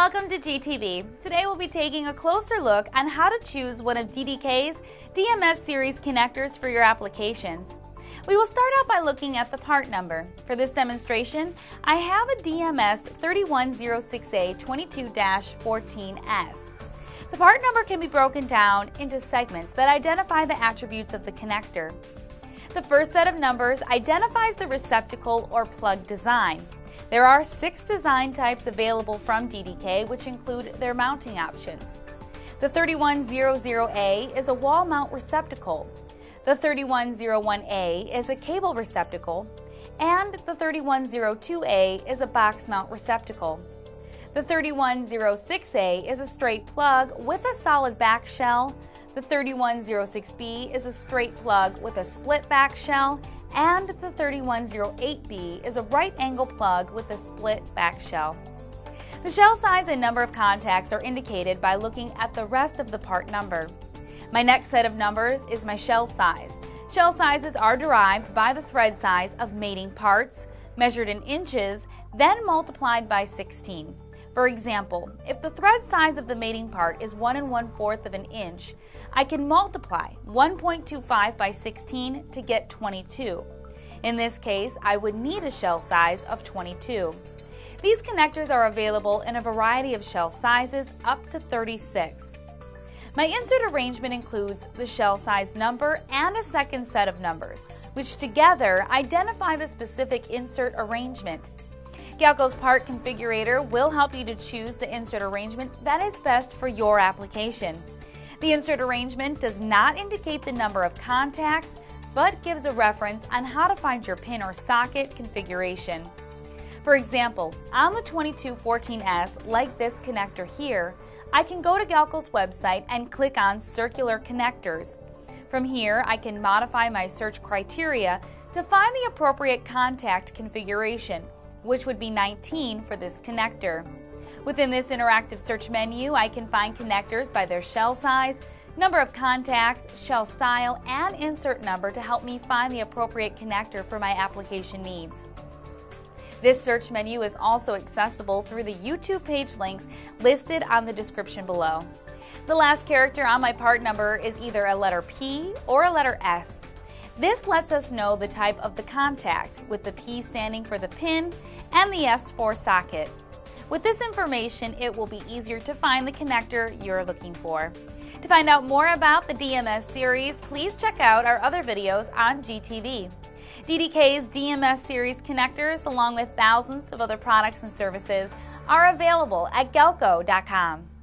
Welcome to GTV. Today we'll be taking a closer look on how to choose one of DDK's DMS series connectors for your applications. We will start out by looking at the part number. For this demonstration, I have a DMS 3106A 22-14S. The part number can be broken down into segments that identify the attributes of the connector. The first set of numbers identifies the receptacle or plug design. There are 6 design types available from DDK, which include their mounting options. The 3100A is a wall mount receptacle. The 3101A is a cable receptacle, and the 3102A is a box mount receptacle. The 3106A is a straight plug with a solid back shell. The 3106B is a straight plug with a split back shell, and the 3108B is a right angle plug with a split back shell. The shell size and number of contacts are indicated by looking at the rest of the part number. My next set of numbers is my shell size. Shell sizes are derived by the thread size of mating parts, measured in inches, then multiplied by 16. For example, if the thread size of the mating part is 1 1/4 of an inch, I can multiply 1.25 by 16 to get 22. In this case, I would need a shell size of 22. These connectors are available in a variety of shell sizes up to 36. My insert arrangement includes the shell size number and a second set of numbers, which together identify the specific insert arrangement. Galco's part configurator will help you to choose the insert arrangement that is best for your application. The insert arrangement does not indicate the number of contacts, but gives a reference on how to find your pin or socket configuration. For example, on the 2214S, like this connector here, I can go to Galco's website and click on Circular Connectors. From here, I can modify my search criteria to find the appropriate contact configuration, which would be 19 for this connector. Within this interactive search menu, I can find connectors by their shell size, number of contacts, shell style, and insert number to help me find the appropriate connector for my application needs. This search menu is also accessible through the YouTube page links listed on the description below. The last character on my part number is either a letter P or a letter S. This lets us know the type of the contact, with the P standing for the pin and the S for socket. With this information, it will be easier to find the connector you're looking for. To find out more about the DMS series, please check out our other videos on GTV. DDK's DMS series connectors, along with thousands of other products and services, are available at Galco.com.